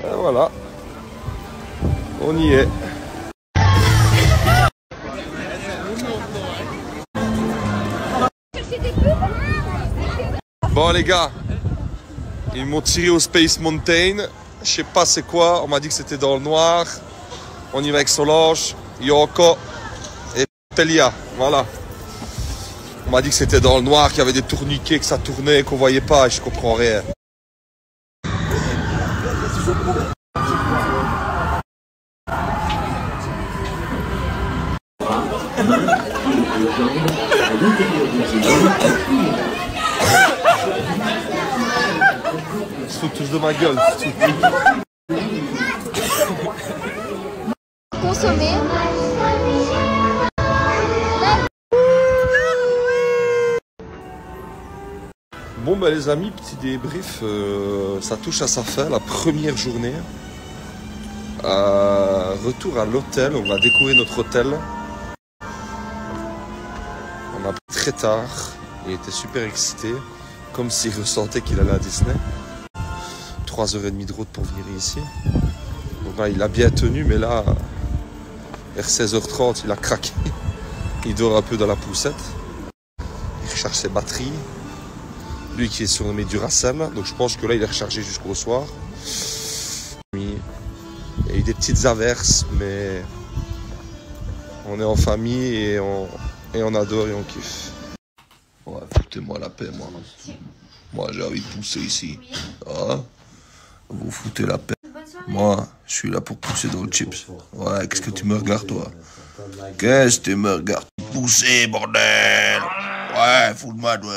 Et voilà. On y est. Bon les gars, ils m'ont tiré au Space Mountain. Je sais pas c'est quoi, on m'a dit que c'était dans le noir. On y va avec Solange, Yoko et Pelia. Voilà. On m'a dit que c'était dans le noir, qu'il y avait des tourniquets, que ça tournait, qu'on voyait pas et je comprends rien. Se foutent tous de ma gueule. Consommer. Bon bah les amis, petit débrief, ça touche à sa fin, la première journée. Retour à l'hôtel, on va découvrir notre hôtel. On a pris très tard, il était super excité, comme s'il ressentait qu'il allait à Disney. 3h30 de route pour venir ici. Donc là, il a bien tenu, mais là, vers 16h30, il a craqué. Il dort un peu dans la poussette. Il recharge ses batteries. Lui qui est surnommé Duracell, donc je pense que là, il est rechargé jusqu'au soir. Il y a eu des petites averses, mais on est en famille et on adore et on kiffe. Ouais, foutez-moi la paix, moi. Moi, j'ai envie de pousser ici. Ah, vous foutez la paix. Moi, je suis là pour pousser dans le chips. Ouais, qu'est-ce que tu me regardes, toi? Qu'est-ce que tu me regardes? Pousser, bordel! Ouais, fous-le-moi, toi.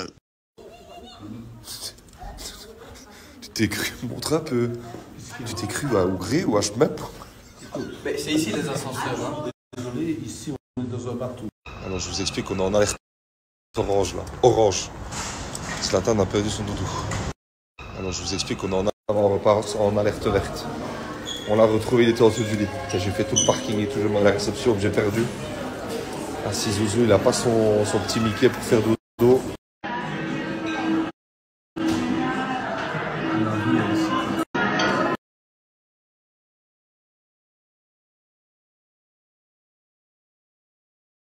Tu t'es cru, montre un peu. Tu t'es cru à Ougré ou à Schmepp? C'est ici les ascenseurs. Hein. Désolé, ici on est dans un bateau. Alors je vous explique, on est en alerte orange là. Orange. Zlatan a perdu son doudou. Alors je vous explique, on est en alerte verte. On l'a retrouvé, il était en dessous du lit. J'ai fait tout le parking et tout, je à la réception que j'ai perdu. Assis Zouzou, il n'a pas son petit Mickey pour faire dodo.